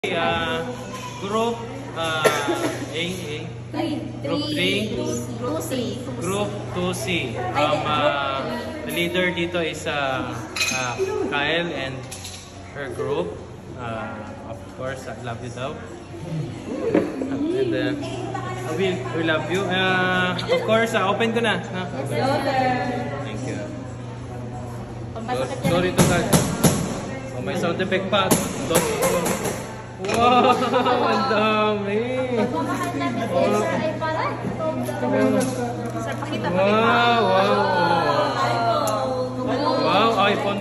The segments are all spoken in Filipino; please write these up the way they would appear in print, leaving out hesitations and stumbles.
Group Group 3, Group 2C. The leader dito is Kyle and her group. Of course, I love you daw. And we love you. Of course, open ko na. Thank you. Sorry to God. Oh, may sound effect pa. Wow, ang dami. Wow, wow, iPhone.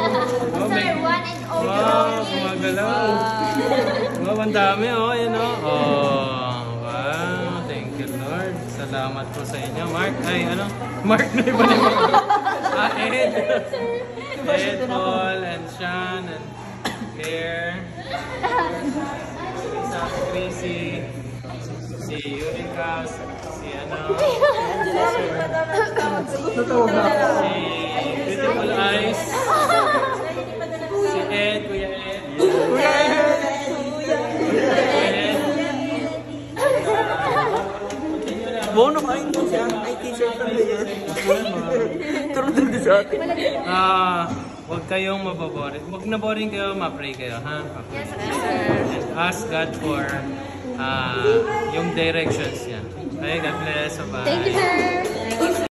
Wow, gumagalaw. Wow, ang dami, oh, yun, oh. Wow, thank you, Lord. Salamat po sa inyo. Mark, Mark na iba na iba. Ed, Paul, and Sean, and Claire. Si Chrissy, si Eureka, si Beautiful Eyes, si Ed, Kuya Ed, Bono kain mo siya. Ay, t-shirt na yun. Turun din sa atin. Huwag kayong mababoring. Huwag na boring kayo, ma-pray kayo, ha? Yes, sir. And ask God for yung directions niya. Okay, God bless. Bye. Thank you, sir.